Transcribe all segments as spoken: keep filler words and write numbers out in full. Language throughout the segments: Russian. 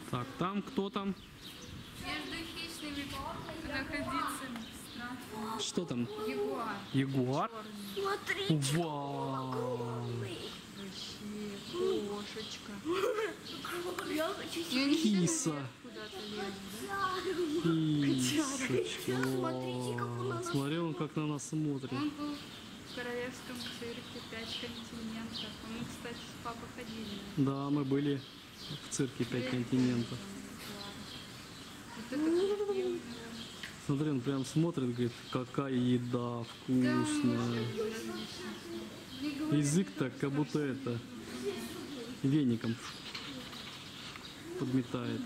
Так, там кто там? Между хищными находиться страшно. Что там? Ягуар. Ягуар? Черный. Смотри, Вау! Вообще, кошечка. я хочу И они все Киса. наверх куда-то лезут, да? Кисочка. Смотрите, как он на нас Смотри, он как на нас смотрит. Он был в королевском цирке «Пять континентов». А мы, кстати, с папой ходили. Да, мы были в цирке «Пять континентов». Вот это красиво. Смотри, он прям смотрит, говорит, какая еда вкусная. Язык так, как будто это, веником подметает.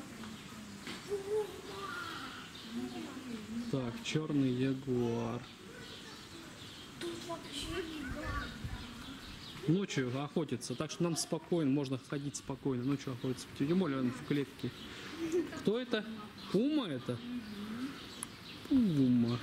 Так, черный ягуар. тут вообще гигант. Ночью охотится, так что нам спокойно, можно ходить спокойно. Ночью охотится. Тем более он в клетке. Кто это? Пума это? Пума.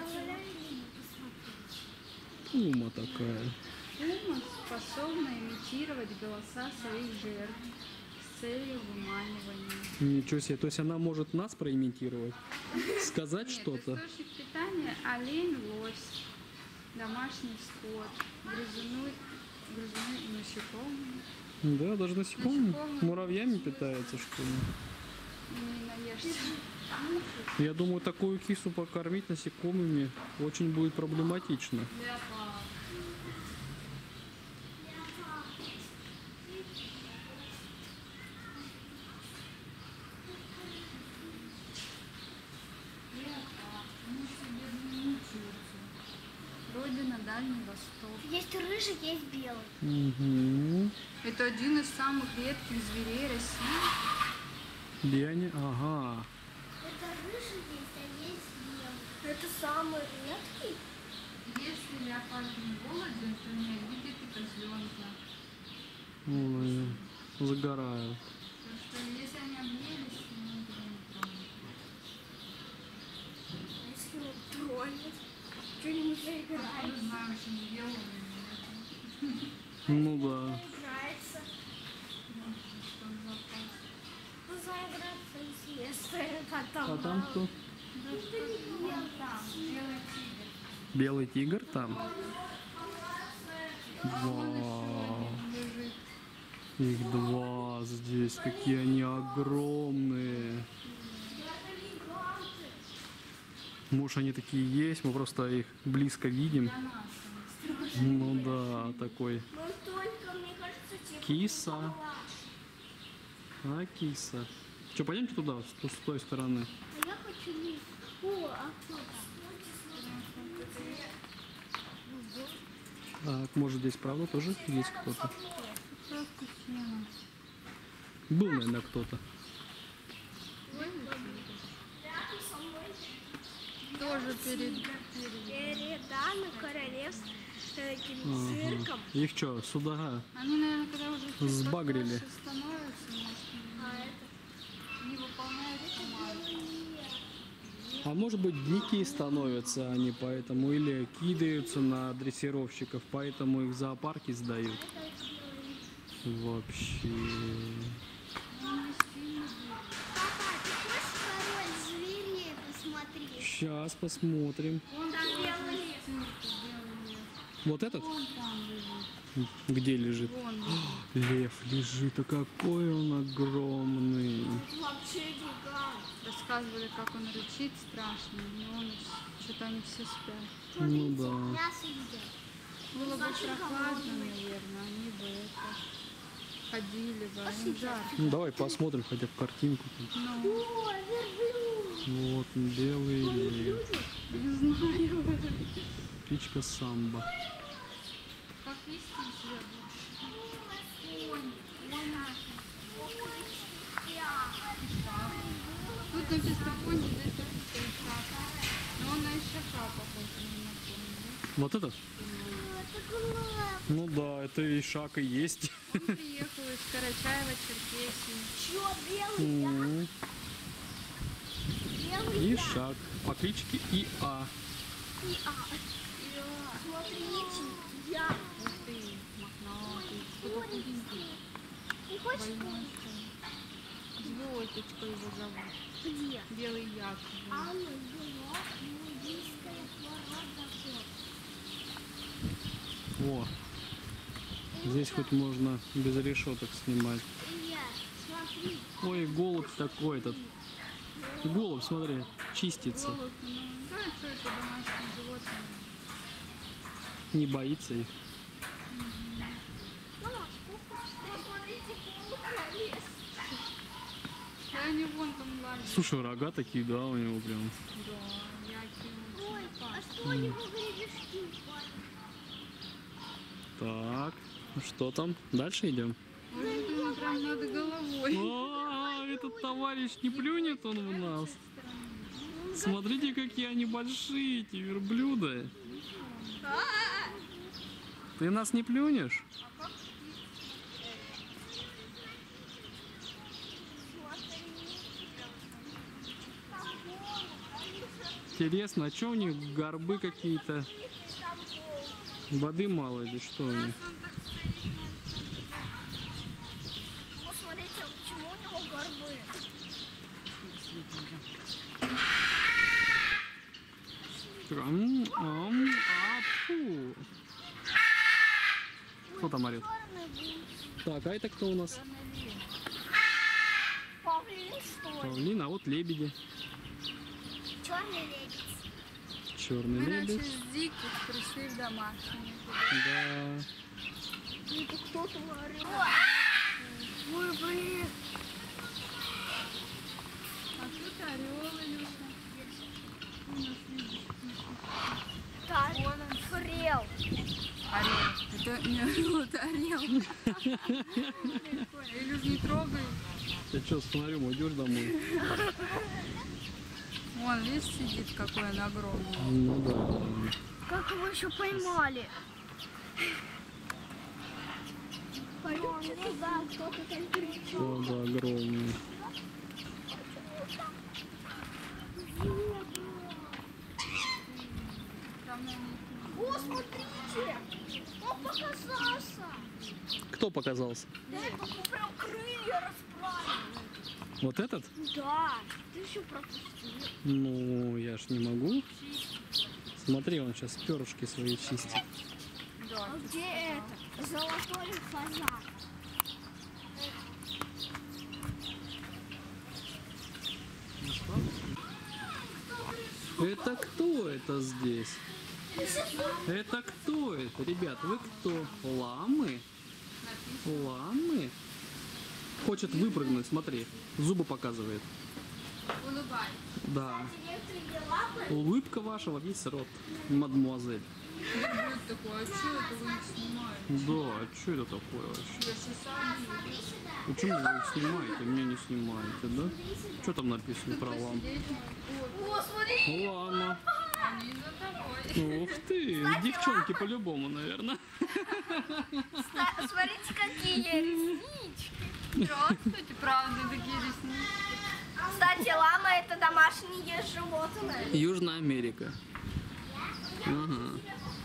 Пума такая. Пума способна имитировать голоса своих жертв с целью выманивания. Ничего себе, то есть она может нас проимитировать? Сказать Нет, что-то? источник питания – олень, лось, домашний скот, грызуны, грызуны и насекомые. Да, даже насекомые. Насекомые. Муравьями питается, что ли? Не наешься. Я думаю, такую кису покормить насекомыми очень будет проблематично. Родина Дальний Восток. Есть рыжий, есть белый. Угу. Это один из самых редких зверей России. Где они? Ага. Это рыжий есть, а есть белый. Это самый редкий. Если леопард не голоден, то не обидит и козленка. Ой, загорают. Потому что если они объелись, то мы будем тронуть. А если он тронет, что-нибудь заиграет. Не знаю, что не делал или нет. Ну да. Играется. Что за опасно. Ну, заиграться интересно. Потом. А там кто? Да что там, там, белый тигр. Белый тигр там? Вау. Лежит. Их два здесь. Какие они огромные. Может, они такие есть, мы просто их близко видим. Ну да, такой. Ну, только, мне кажется, типа... Киса. А, киса. Что, пойдемте туда, с, с той стороны? А я хочу лист. О, а кто Так, может, здесь правда тоже есть кто-то? Просто сено. Был, наверное, кто-то. Рядом со мной Тоже перед, перед. передано королевским Ага. цирком. Их что, сюда? Они, наверное, когда уже чуть Сбагрили. подросше становятся, может, А это... не выполняют команду. А может быть, дикие становятся они поэтому, или кидаются на дрессировщиков, поэтому их в зоопарки сдают. Вообще. Папа, ты хочешь король зверей посмотреть? Сейчас посмотрим. Вон Там белый лев. белый лев. Вот этот? Вон там лежит. Где лежит? Вон. Лев лежит, а какой он огромный. Вообще гигант. Рассказывали, как он рычит страшно, но он что-то они все спят. Ну да. Мясо едят. Было бы Значит, прохладно, голодные. наверное, они бы это ходили бы, а им жарко. Ну, давай посмотрим хотя бы картинку. Ну, О, верблюд. Вот он, белый лев. не знаю. Птичка самбо. Как листья съедут. Конь. Тут написано конь, здесь написано ишака. Но он на ишака похож, а не на конь, да? Вот этот? Это глаз. Ну да, это ишак и есть. Он приехал из Карачаева-Черкесии. Чё, белый я? М, Белый я. Ишак по кличке Иа. И а. Смотрите, я. Ух ты, мохнатый. Кто такой? Не хочешь Больной, конь? что ли? котечка его зовут. Где? Белый Яков. А ну его индийская порода кот. О, здесь хоть можно без решеток снимать. Илья, смотри. Ой, голубь такой этот. Голубь, смотри, чистится. Голубь, ну, да, что это домашнее животное? Не боится их. Мама, посмотрите, голубь пролез. Да они вон там лазят. Слушай, рога такие, да, у него прям. Да, Яков. Ой, а что у него гребешки? Так, ну что там? Дальше идем. Может, ему прям надо головой. А, этот товарищ не плюнет он в нас. Смотрите, какие они большие, эти верблюды. Ты нас не плюнешь? Интересно, а что у них горбы какие-то? Воды мало или что у них? Посмотрите, почему у него горбы? Ам, ам, а, фу. Кто там орет? Так, а это кто у нас? Павлин, что ли? Павлин, а вот лебеди. Черный лебедь. Черный Мы лебедь. начали с диких, пришли в домашние. Да. Это кто-то орет. Ой, блин. А тут орел, Илюша. У нас видишь. Так, Вон он. фрел. Орел. Это не орел, это орел. Илюш, не трогай. Ты что, с фонарем уйдешь домой? Вон, видишь, сидит, какой он огромный. Ну да. Как его еще поймали? Пойдемте туда, кто-то там кричал. О, да, огромный. Там, наверное, О, смотрите! Он показался! Кто показался? Да, как он прям крылья расправил. Вот этот? Да, ты еще пропустил. Ну, я ж не могу. Смотри, он сейчас перышки свои чистит. да. А где это? Золотой фазан. Это кто это здесь? Это кто это? Ребят, вы кто? Ламы? Ламы? Хочет выпрыгнуть, смотри. Зубы показывает. Улыбайся. Да. Некоторые лапы. Улыбка вашего весь рот, мадемуазель. Будет такое, а что это вы их снимаете? Да, а что это такое вообще? Я же сам Смотри сюда. Почему вы их снимаете, меня не снимаете, да? Что там написано про ламу? посидеть. О, смотри. Лама. Они за тобой. Ух ты, девчонки по-любому, наверное. Ста- Смотрите, какие реснички. Здравствуйте, правда, такие ресницы. Кстати, лама это домашнее животное. Южная Америка. Ага.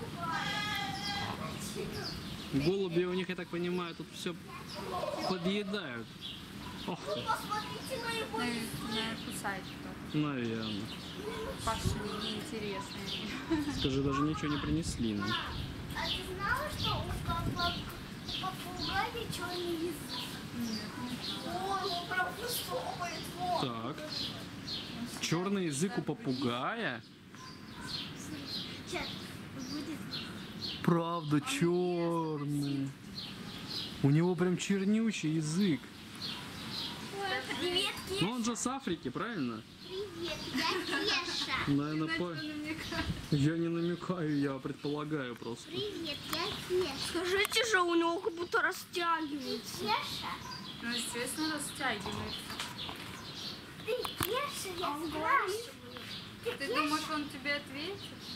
Голуби у них, я так понимаю, тут все подъедают. Ох ты, Посмотрите на его. Наверное, кусать кто-то. наверное. Пошли, неинтересные. Скажи, даже ничего не принесли нам. А ты знала, что у папа- попугая черный язык? О, он прям высовывает. Вот. Так. Черный язык у попугая? Сейчас будет. Правда, черный. У него прям чернющий язык. Привет, Кеша. Но он же с Африки, правильно? Привет, я Кеша. Наверное, по... Я не намекаю, я предполагаю просто. Привет, я Кеша. Скажите же, у него как будто растягивается. Ты Кеша? Ну, естественно, растягивается. Ты Кеша, я спрашиваю. Ты думаешь, он тебе ответит?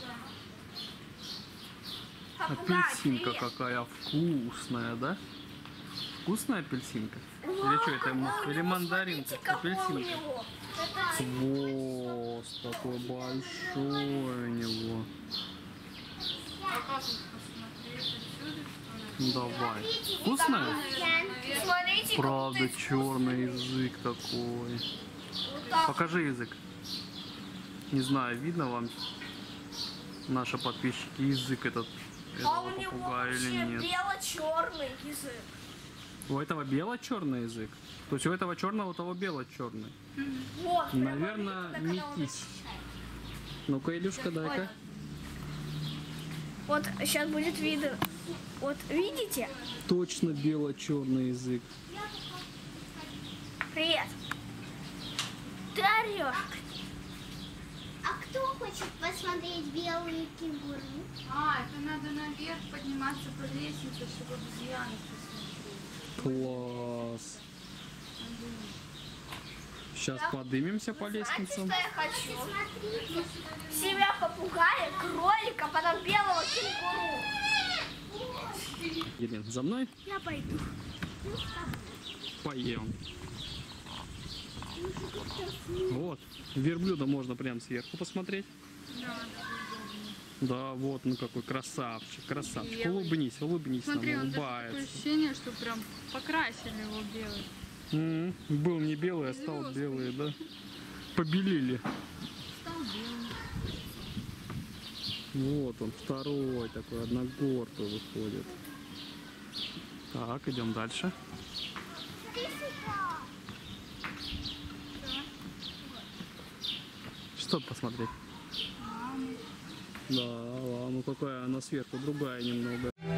Попугай, Апельсинка привет. какая вкусная, да? Вкусная апельсинка? Или что это? ему- Или мандаринка? Смотрите, какой у Апельсинка. него. Это Хвост такой большой у него. А как вот посмотреть отсюда, что ли? Давай. Вкусная? Смотрите, Правда, какой ты черный язык такой. вот так. Покажи язык. Не знаю, видно вам, наши подписчики, язык этот А этого у него попугая или вообще нет. бело-черный язык. У этого бело-черный язык? То есть у этого черного, у того бело-черный. Вот, прямо Наверное, видно, не когда он кись. очищает. Ну-ка, Илюшка, дай-ка. Вот сейчас будет видно. Вот видите? Точно бело-черный язык. Привет. Ты орешь. А кто хочет посмотреть белые кенгуру? А, это надо наверх подниматься по лестнице, чтобы обезьяны посмотреть. Класс. Сейчас поднимемся по Знаете, лестницам. что я хочу? Смотрите. Себя попугая, кролика, потом белого кенгуру. Елена, за мной Я пойду. поем. Вот, верблюда можно прям сверху посмотреть. Да, Да, вот, ну какой красавчик, красавчик. Белый. Улыбнись, улыбнись смотри, нам, он даже такое улыбается. ощущение, что прям покрасили его белый. М, Был не белый, а стал Звезды. белый, да? Побелели. Стал белым. Вот он, второй такой, одногоркой выходит. Так, идем дальше. Что посмотреть? Да, ладно, какая она сверху, другая немного.